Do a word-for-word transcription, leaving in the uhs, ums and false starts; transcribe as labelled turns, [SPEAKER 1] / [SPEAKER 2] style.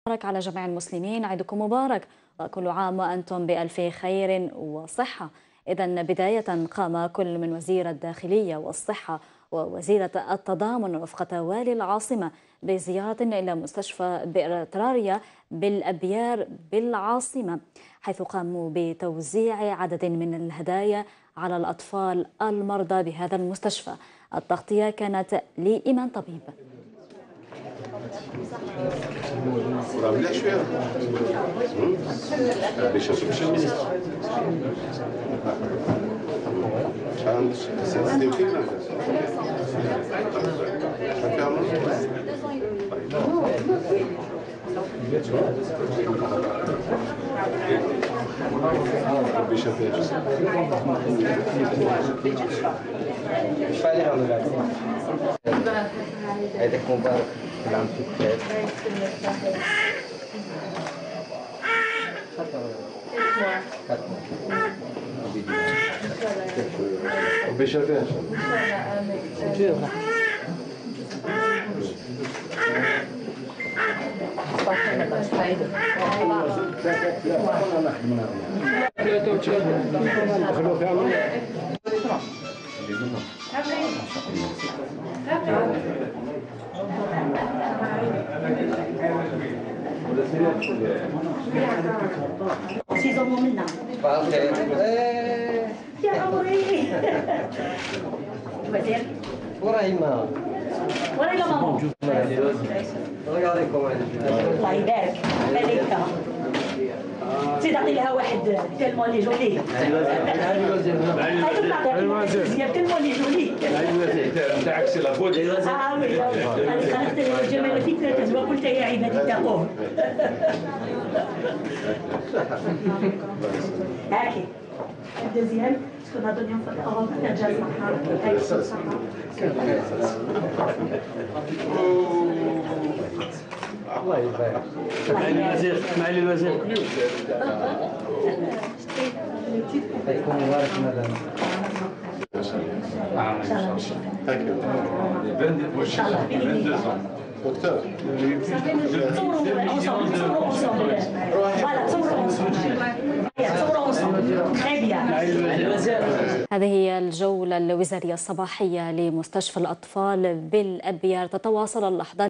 [SPEAKER 1] مبارك على جميع المسلمين، عيدكم مبارك وكل عام وأنتم بألف خير وصحة. إذا بداية قام كل من وزير الداخلية والصحة ووزيرة التضامن وفق والي العاصمة بزيارة إلى مستشفى بئر تراريا بالأبيار بالعاصمة، حيث قاموا بتوزيع عدد من الهدايا على الأطفال المرضى بهذا المستشفى. التغطية كانت لإيمان طبيب.
[SPEAKER 2] عيدك مبارك، كل عام وانتم بخير.
[SPEAKER 3] سيزون منا يا عمري وزير
[SPEAKER 2] وريما
[SPEAKER 3] وريما ماما الله يبارك ملكة زيد اعطي لها واحد تلمون لي جولي الوزير تلمون لي جولي
[SPEAKER 4] تاعك سي لابود
[SPEAKER 3] اه وي خلقت جمال فتنة وقلت يا عبادي اتقوه هاكي الدوزيام تكون هذا اليوم في الأوروبا إنجاز محار هاي الصحة
[SPEAKER 2] الله يبارك.
[SPEAKER 4] معالي الوزير معالي الوزير
[SPEAKER 2] عيدكم مبارك مدام.
[SPEAKER 3] دكتور تصوروا ensemble تصوروا ensemble voilà تصوروا ensemble تصوروا ensemble très bien.
[SPEAKER 1] هذه هي الجولة الوزارية الصباحية لمستشفى الأطفال بالأبيار. تتواصل اللحظات